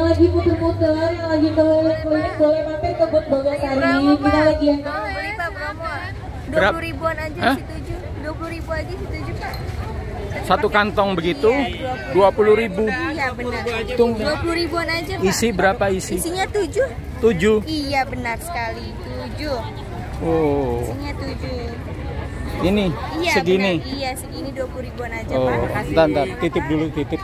lagi puter-puter, yang lagi keliling boleh mampir ke Bud Bogosari. Kita lagi yang beli Pak promo. 20 ribuan aja setuju. 20 ribu aja setuju Pak. Satu kantong begitu 20.000. Iya benar. Tung 20 ribuan aja Pak. isi berapa isi? Isinya 7. 7. Iya benar sekali 7. Oh. Isinya 7. Ini Iya, segini. Benar. Iya segini 20 ribuan aja Oh, Pak. bentar, titip dulu titip.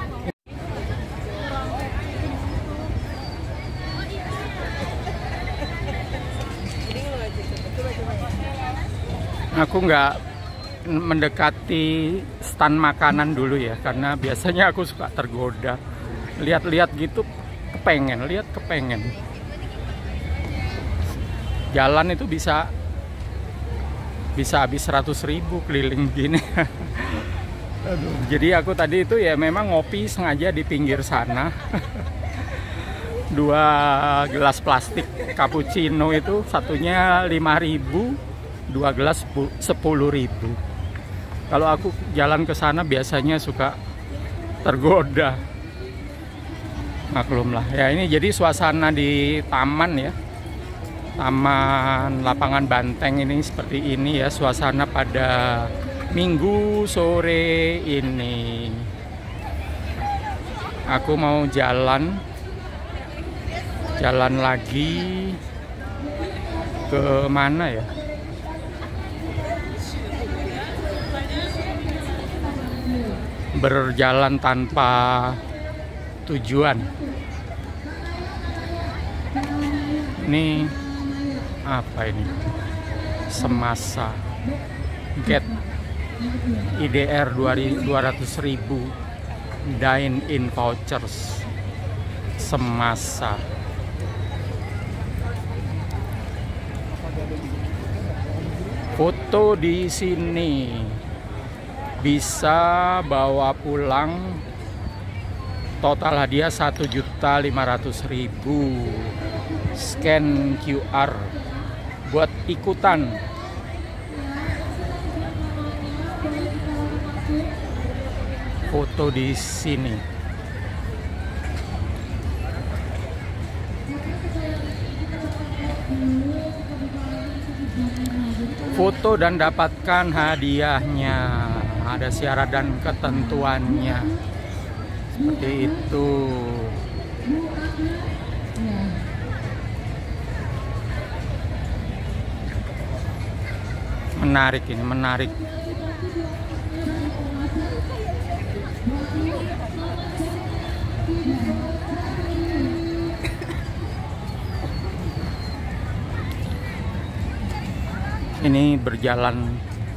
Aku nggak mendekati stand makanan dulu ya, karena biasanya aku suka tergoda. Lihat-lihat gitu, kepengen. Jalan itu bisa habis 100.000 keliling gini. Aduh, jadi aku tadi itu ya memang ngopi sengaja di pinggir sana. 2 gelas plastik cappuccino itu satunya 5.000, 2 gelas 10.000. Kalau aku jalan ke sana biasanya suka tergoda. Maklum lah. Ya ini jadi suasana di taman ya. Taman Lapangan Banteng ini seperti ini ya suasana pada Minggu sore ini. Aku mau jalan lagi ke mana ya? Berjalan tanpa tujuan. Ini apa ini? Semasa Get IDR 200.000 dine in vouchers Semasa. Foto di sini bisa bawa pulang total hadiah 1.500.000. Scan QR buat ikutan. Foto di sini. Foto dan dapatkan hadiahnya. Ada syarat dan ketentuannya. Seperti itu. Menarik ini, menarik. Ini berjalan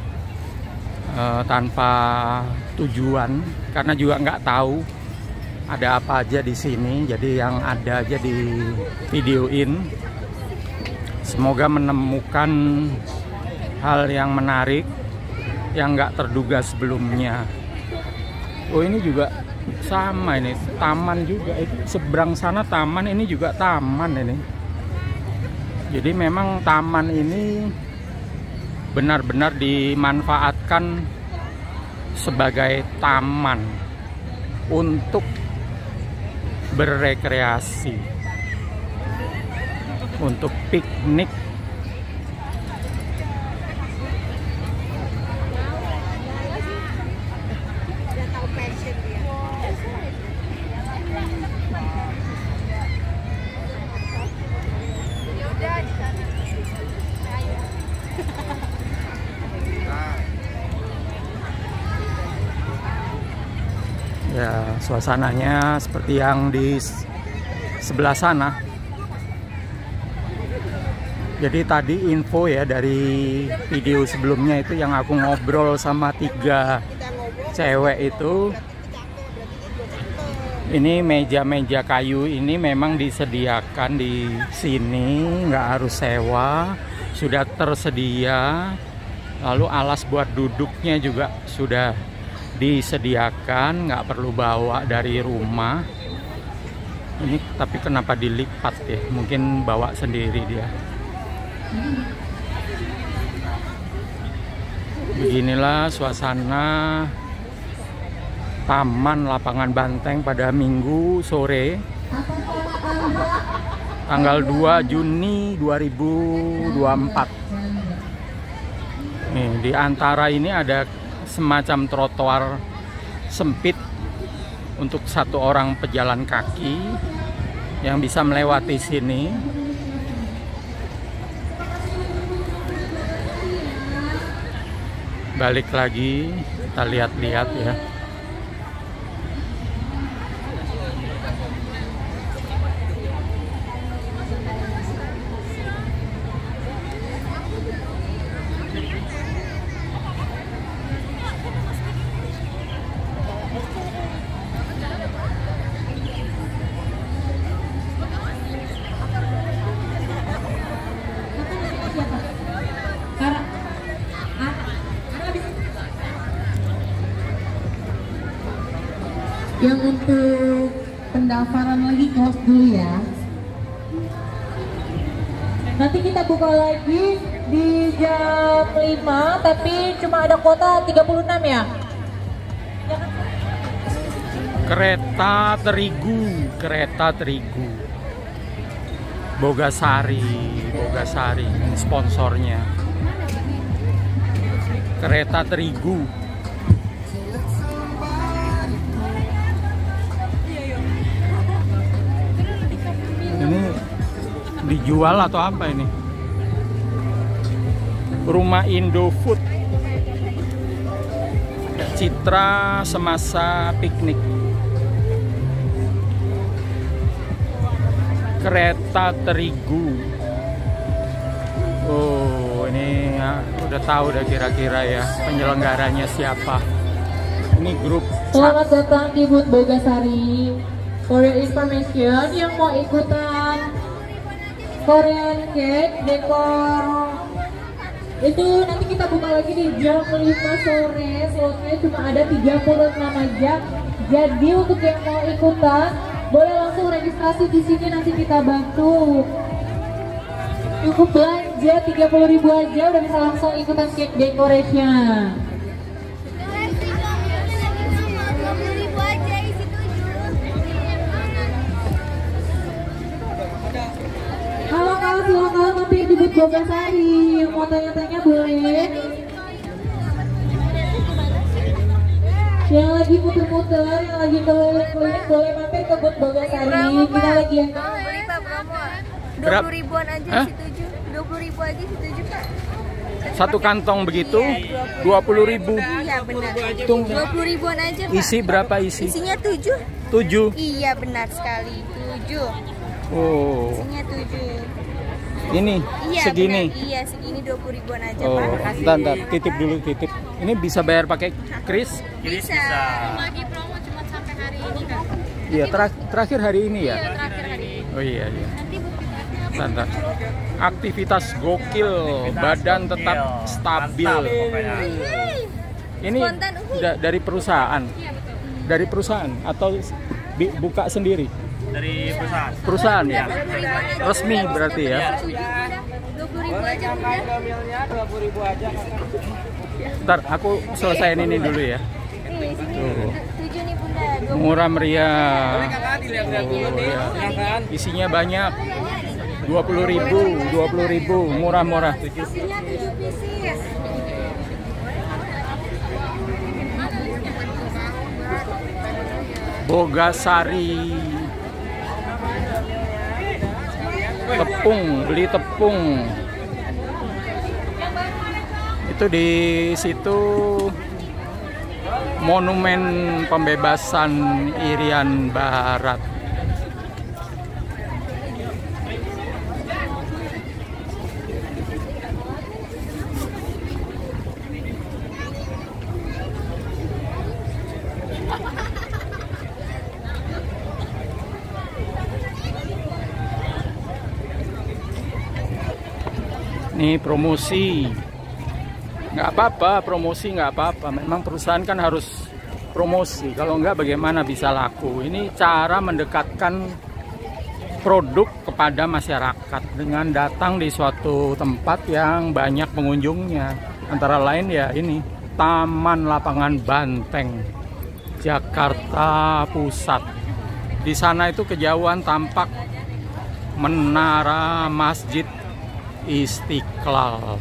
tanpa tujuan karena juga nggak tahu ada apa aja di sini. Jadi yang ada aja di videoin. Semoga menemukan hal yang menarik yang nggak terduga sebelumnya. Oh ini juga sama, ini taman juga. Itu seberang sana taman, ini juga taman ini. Jadi memang taman ini benar-benar dimanfaatkan sebagai taman untuk berrekreasi, untuk piknik. Ya, suasananya seperti yang di sebelah sana. Jadi tadi info ya dari video sebelumnya itu yang aku ngobrol sama 3 cewek itu. Ini meja-meja kayu ini memang disediakan di sini, nggak harus sewa, sudah tersedia. Lalu alas buat duduknya juga sudah disediakan, nggak perlu bawa dari rumah. Ini tapi kenapa dilipat ya? Mungkin bawa sendiri dia. Beginilah suasana Taman Lapangan Banteng pada Minggu sore. Tanggal 2 Juni 2024. Nih, di antara ini ada semacam trotoar sempit untuk satu orang pejalan kaki yang bisa melewati sini. Balik lagi, kita lihat-lihat ya. Yang untuk pendaftaran lagi close dulu ya. Nanti kita buka lagi di jam 5, tapi cuma ada kuota 36 ya. Kereta terigu. Bogasari ini sponsornya. Kereta terigu. Ini dijual atau apa ini? Rumah Indofood. Citra semasa piknik. Kereta terigu. Oh, ini ya, udah tahu udah kira-kira ya penyelenggaranya siapa. Ini grup. Selamat datang di booth Bogasari. For your information, yang mau ikutan Korean cake dekor itu nanti kita buka lagi di jam 5 sore. Slotnya cuma ada 36 aja. Jadi untuk yang mau ikutan boleh langsung registrasi di sini, nanti kita bantu. Cukup belanja 30.000 aja udah bisa langsung ikutan cake decoration. Halo, silakan mampir di booth Bogasari. Yang mau tanya-tanya boleh. Yang lagi muter-muter, yang lagi keliling-keliling boleh mampir ke booth Bogasari. Kita lagi yang beli Pak promo. 20 ribuan aja setuju. 20 ribu aja setuju Pak. Satu kantong begitu 20.000. Iya benar. 20 ribuan aja Pak. Isi berapa isi? Isinya 7. 7. Iya benar sekali 7. Oh. Isinya 7. Ini Iya, segini. Benar. Iya segini 20 ribuan aja Oh, Pak. bentar, titip dulu titip. Ini bisa bayar pakai kris? Bisa. Lagi promo cuma sampai hari ini kan? Iya, terakhir hari ini ya. Iya, terakhir hari ini. Oh iya iya. Nanti bukti Bentar. Aktivitas gokil, badan tetap stabil. Ini Spontan, dari perusahaan. Iya, betul. Dari perusahaan atau buka sendiri? Dari perusahaan. Perusahaan ya. Resmi berarti ya. 20 ribu aja Bunda. 20.000 aja. Ntar aku selesaiin ini dulu ya. Nih, sini Tuh. 7 nih Bunda. Murah meriah. Dilihat-lihat dulu nih. Silakan. Isinya banyak. 20.000, murah-murah. Isinya 7 pieces. Bogasari. Tepung, beli tepung. Itu di situ Monumen Pembebasan Irian Barat. Nih promosi, nggak apa-apa, promosi nggak apa-apa. Memang perusahaan kan harus promosi, kalau nggak bagaimana bisa laku. Ini cara mendekatkan produk kepada masyarakat dengan datang di suatu tempat yang banyak pengunjungnya. Antara lain ya ini, Taman Lapangan Banteng, Jakarta Pusat. Di sana itu kejauhan tampak Menara Masjid Istiqlal.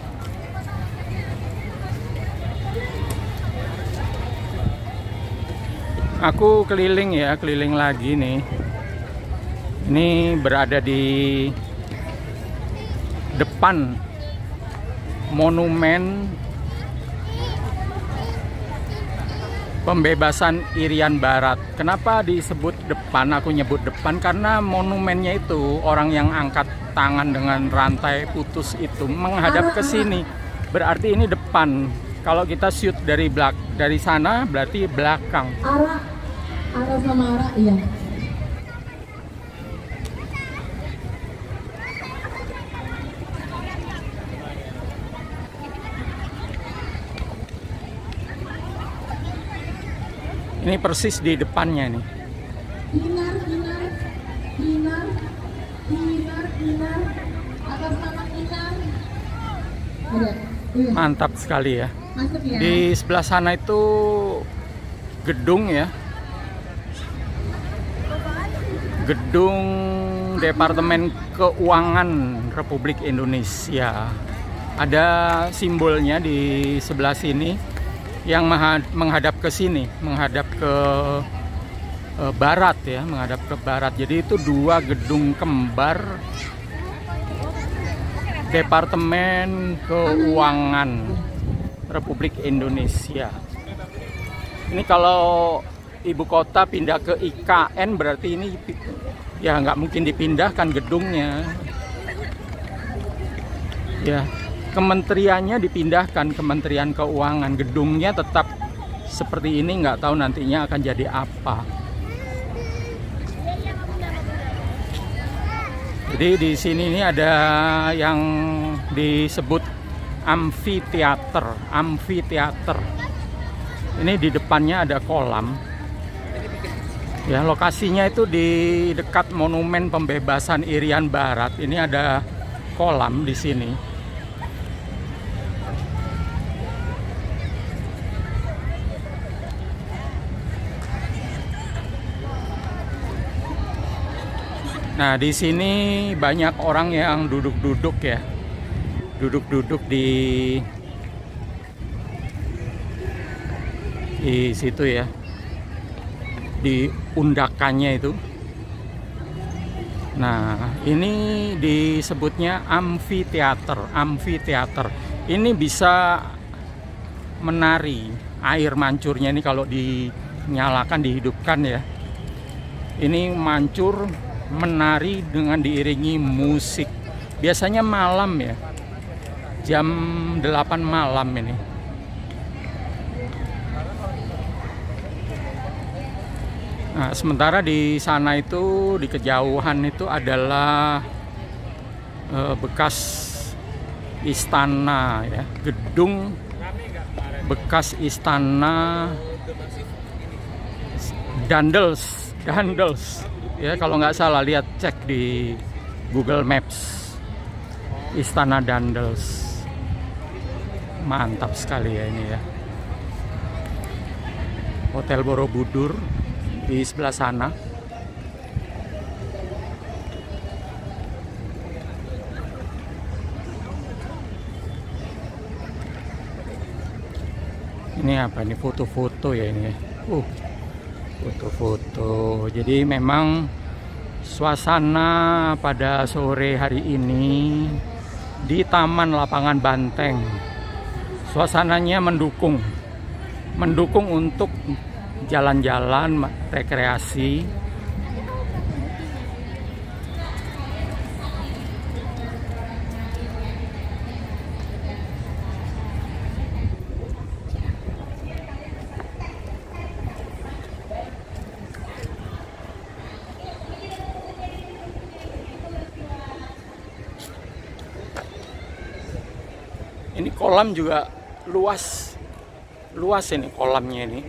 Aku keliling ya, keliling lagi nih. Ini berada di depan monumen pembebasan Irian Barat. Kenapa disebut depan? Aku nyebut depan karena monumennya itu orang yang angkat tangan dengan rantai putus itu menghadap ke sini. Berarti ini depan. Kalau kita shoot dari sana berarti belakang. Arah sama arah, iya. Ini persis di depannya nih. Binar. Atas nama Binar. Ada. Iya. Mantap sekali ya. Masuk ya. Di sebelah sana itu gedung ya. Gedung Departemen Keuangan Republik Indonesia. Ada simbolnya di sebelah sini yang menghadap ke sini, menghadap ke barat ya, menghadap ke barat. Jadi itu dua gedung kembar Departemen Keuangan Republik Indonesia. Ini kalau ibu kota pindah ke IKN berarti ini ya nggak mungkin dipindahkan gedungnya. Ya. Kementeriannya dipindahkan, Kementerian Keuangan, gedungnya tetap seperti ini, nggak tahu nantinya akan jadi apa. Jadi di sini ini ada yang disebut amfiteater. Ini di depannya ada kolam. Ya, lokasinya itu di dekat monumen pembebasan Irian Barat. Ini ada kolam di sini. Nah, di sini banyak orang yang duduk-duduk ya. Duduk-duduk di situ ya. Di undakannya itu. Nah, ini disebutnya amfiteater. Ini bisa menari. Air mancurnya ini kalau dinyalakan, dihidupkan ya. Ini mancur menari dengan diiringi musik. Biasanya malam ya, jam 8 malam ini. Nah, sementara di sana itu, di kejauhan itu adalah bekas istana ya, gedung bekas istana Daendels ya, kalau nggak salah, lihat cek di Google Maps, Istana Daendels. Mantap sekali ya ini ya. Hotel Borobudur di sebelah sana. Ini apa nih, foto-foto ya ini ya. Foto-foto. Jadi memang suasana pada sore hari ini di Taman Lapangan Banteng, suasananya mendukung untuk jalan-jalan rekreasi. Ini kolam juga luas ini kolamnya ini.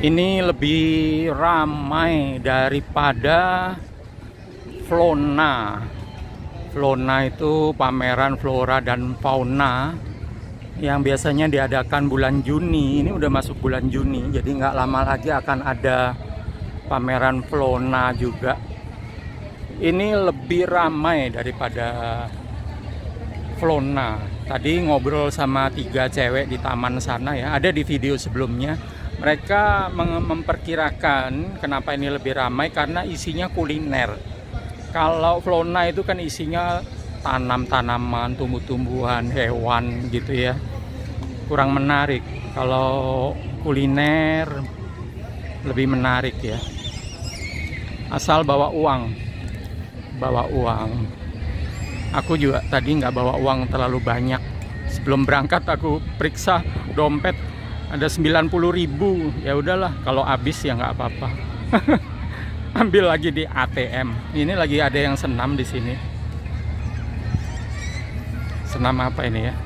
Ini lebih ramai daripada Flona. Flona itu pameran flora dan fauna yang biasanya diadakan bulan Juni. Ini udah masuk bulan Juni, jadi nggak lama lagi akan ada pameran Flona juga. Ini lebih ramai daripada Flona. Tadi ngobrol sama 3 cewek di taman sana ya, ada di video sebelumnya. Mereka memperkirakan kenapa ini lebih ramai karena isinya kuliner. Kalau Flona itu kan isinya tanam-tanaman, tumbuh-tumbuhan, hewan gitu ya. Kurang menarik. Kalau kuliner lebih menarik ya. Asal bawa uang. Bawa uang. Aku juga tadi nggak bawa uang terlalu banyak. Sebelum berangkat aku periksa dompet ada 90.000. Ya udahlah, kalau habis ya nggak apa-apa. Ambil lagi di ATM. Ini lagi ada yang senam di sini. Senam apa ini ya?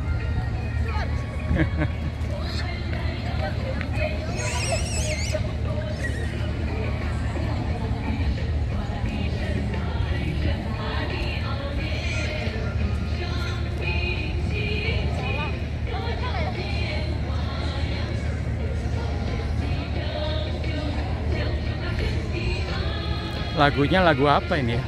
Lagunya lagu apa ini ya?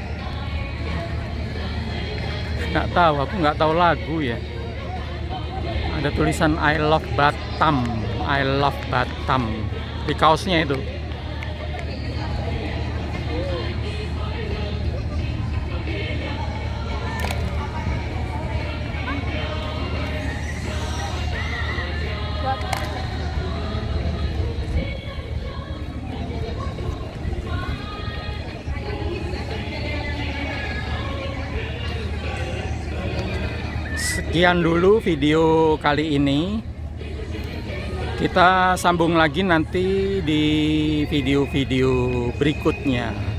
Nggak tahu, aku nggak tahu lagu ya. Ada tulisan I love Batam, I love Batam di kaosnya itu. Sekian dulu video kali ini. Kita sambung lagi nanti di video-video berikutnya.